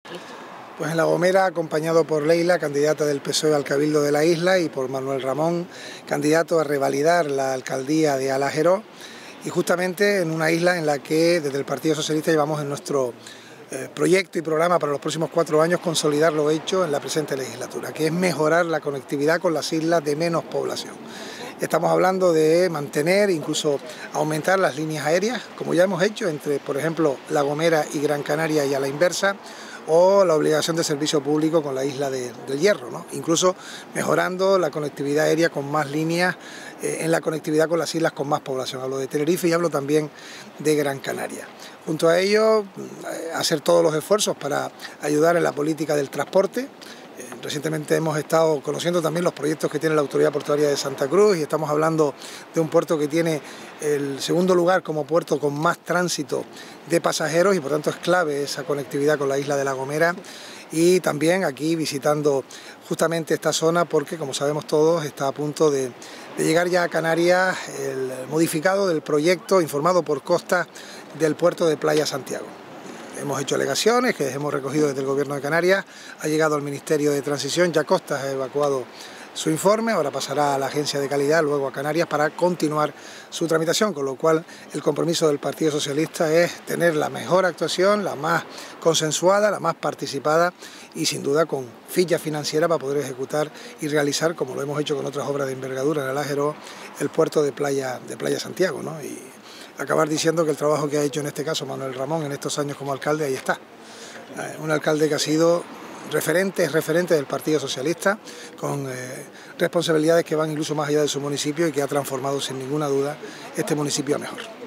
Pues en La Gomera, acompañado por Leila, candidata del PSOE al Cabildo de la isla, y por Manuel Ramón, candidato a revalidar la alcaldía de Alájero, y justamente en una isla en la que desde el Partido Socialista llevamos en nuestro proyecto y programa para los próximos 4 años consolidar lo hecho en la presente legislatura, que es mejorar la conectividad con las islas de menos población. Estamos hablando de mantener, incluso aumentar las líneas aéreas, como ya hemos hecho entre, por ejemplo, La Gomera y Gran Canaria, y a la inversa, o la obligación de servicio público con la isla del Hierro, ¿no? Incluso mejorando la conectividad aérea con más líneas en la conectividad con las islas con más población. Hablo de Tenerife y hablo también de Gran Canaria. Junto a ello, hacer todos los esfuerzos para ayudar en la política del transporte. Recientemente hemos estado conociendo también los proyectos que tiene la Autoridad Portuaria de Santa Cruz, y estamos hablando de un puerto que tiene el segundo lugar como puerto con más tránsito de pasajeros, y por tanto es clave esa conectividad con la isla de La Gomera. Y también aquí visitando justamente esta zona porque, como sabemos todos, está a punto de llegar ya a Canarias el modificado del proyecto informado por Costa del puerto de Playa Santiago. Hemos hecho alegaciones que hemos recogido desde el Gobierno de Canarias, ha llegado al Ministerio de Transición, ya Costas ha evacuado su informe, ahora pasará a la Agencia de Calidad, luego a Canarias para continuar su tramitación, con lo cual el compromiso del Partido Socialista es tener la mejor actuación, la más consensuada, la más participada y sin duda con ficha financiera para poder ejecutar y realizar, como lo hemos hecho con otras obras de envergadura en Alájero, el puerto de Playa Santiago, ¿no? Y acabar diciendo que el trabajo que ha hecho en este caso Manuel Ramón en estos años como alcalde, ahí está. Un alcalde que ha sido referente del Partido Socialista, con responsabilidades que van incluso más allá de su municipio y que ha transformado sin ninguna duda este municipio a mejor.